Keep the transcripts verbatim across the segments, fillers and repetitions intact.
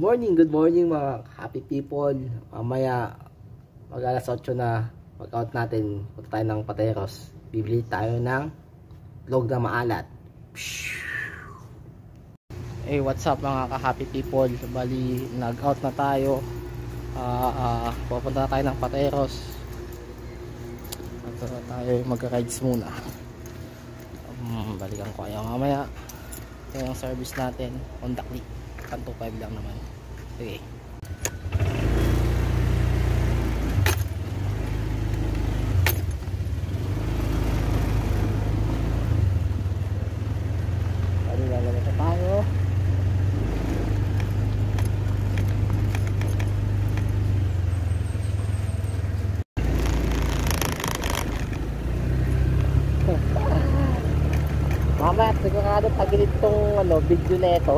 morning, good morning mga happy people. Mamaya mag alas otso na mag-out natin. Punta tayo ng Pateros. Bibili tayo ng log na maalat. Hey, what's up mga ka-happy people? Bali, nag-out na tayo. Uh, uh, pupunta na tayo ng Pateros. Punta na tayo mag-rides muna. Um, balikan ko kayo mamaya. Ito yung service natin. Honda Click. one two five lang naman. Sige. Bali, lalabas na tayo. Mamaya, sigurado tagilid tong ano, video na ito.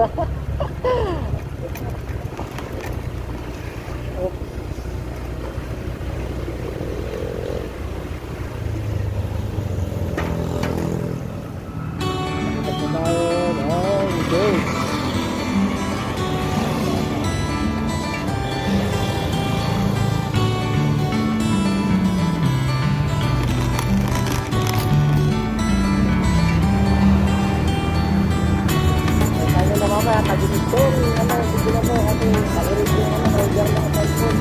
Tagilid ko, ano, hindi na mo kasi tagilid ko ano, roger lang ang cellphone.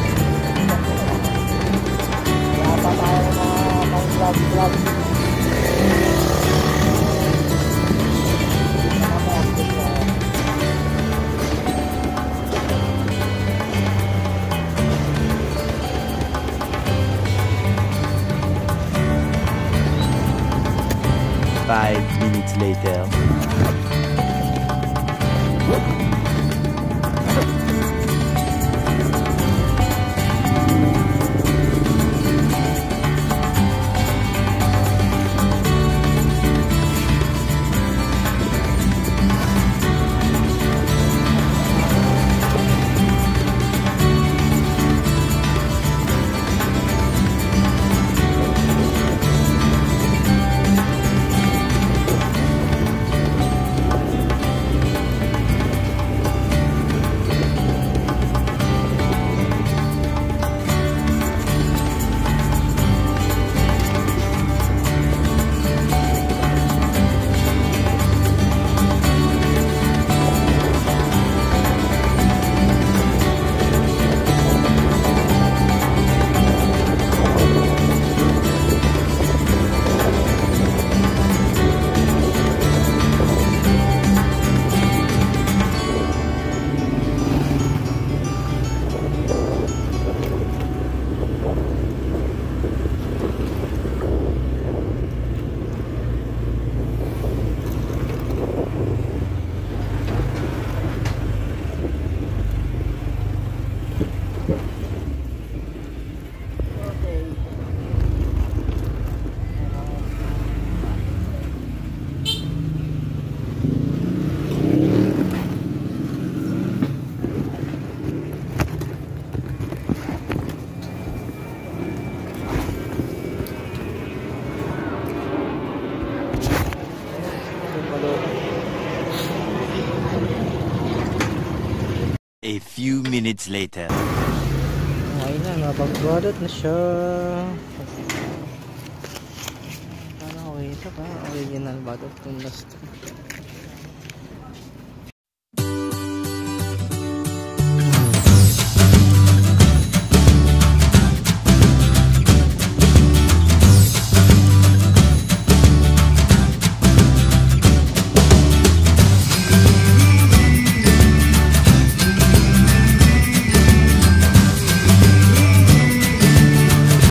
Wala pa tayo mga pang vlog vlog. Five minutes later. A few minutes later. Okay na, nabagbalot na siya. Ano, okay ito ba? Original balot yung last.